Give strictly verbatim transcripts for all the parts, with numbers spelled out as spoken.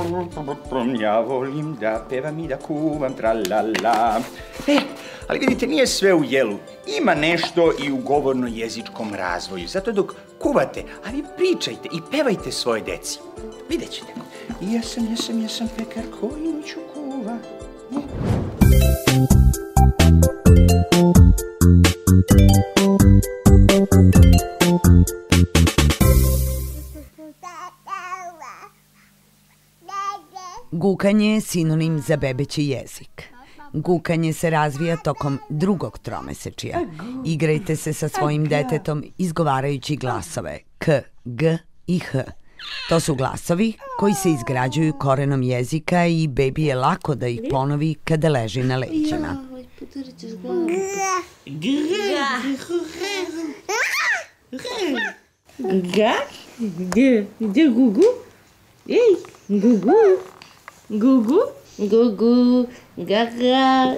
Ja volim da pevam i da kuvam, tra-la-la. E, ali vidite, nije sve u jelu. Ima nešto i u govorno-jezičkom razvoju. Zato dok kuvate, a vi pričajte i pevajte svoje deci. Vidjet ćete. Ja sam, ja sam, ja sam pekar koji noću kuva. Gukanje je sinonim za bebeći jezik. Gukanje se razvija tokom drugog tromesečja. Igrajte se sa svojim detetom izgovarajući glasove k, g i h. To su glasovi koji se izgrađuju korenom jezika i bebi je lako da ih ponovi kada leži na leđima. Ga? Gdje? Gdje Gugu? Ej, Gugu? Gugu? Gugu? Gaga?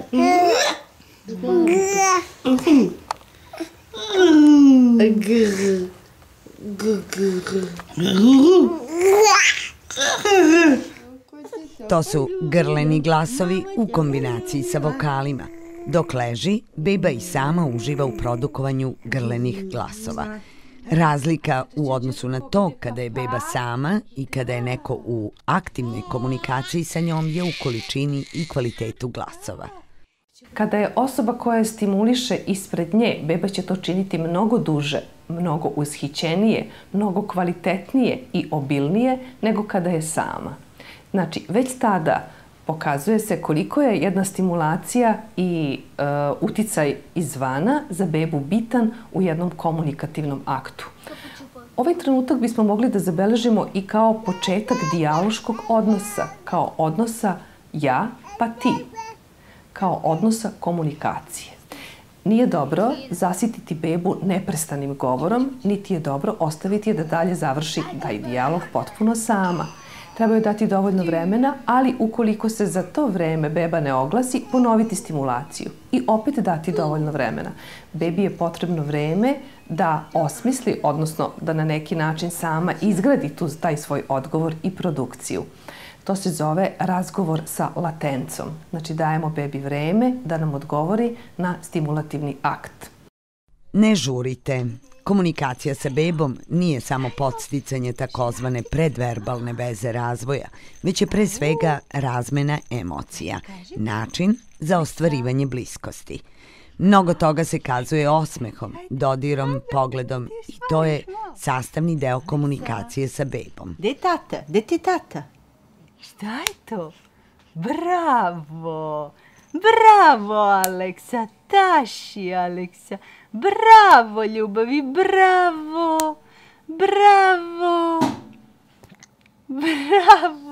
To su grleni glasovi u kombinaciji sa vokalima. Dok leži, beba i sama uživa u produkovanju grlenih glasova. Razlika u odnosu na to kada je beba sama i kada je neko u aktivnoj komunikaciji sa njom je u količini i kvalitetu glasova. Kada je osoba koja je stimuliše ispred nje, beba će to činiti mnogo duže, mnogo ushićenije, mnogo kvalitetnije i obilnije nego kada je sama. Znači, već tada pokazuje se koliko je jedna stimulacija i e, uticaj izvana za bebu bitan u jednom komunikativnom aktu. Ovaj trenutak bismo mogli da zabeležimo i kao početak dijaloškog odnosa, kao odnosa ja pa ti, kao odnosa komunikacije. Nije dobro zasititi bebu neprestanim govorom, niti je dobro ostaviti je da dalje završi taj dijalog potpuno sama. Treba joj dati dovoljno vremena, ali ukoliko se za to vreme beba ne oglasi, ponoviti stimulaciju i opet dati dovoljno vremena. Bebi je potrebno vreme da osmisli, odnosno da na neki način sama izgradi tu taj svoj odgovor i produkciju. To se zove razgovor sa latencom. Znači dajemo bebi vreme da nam odgovori na stimulativni akt. Ne žurite. Komunikacija sa bebom nije samo podsticanje takozvane predverbalne veze razvoja, već je pre svega razmena emocija, način za ostvarivanje bliskosti. Mnogo toga se kazuje osmehom, dodirom, pogledom i to je sastavni deo komunikacije sa bebom. Gde je tata? Gde ti je tata? Šta je to? Bravo! Bravo, Aleksa! Taši, Aleksa! Bravo, ljubavi! Bravo! Bravo! Bravo!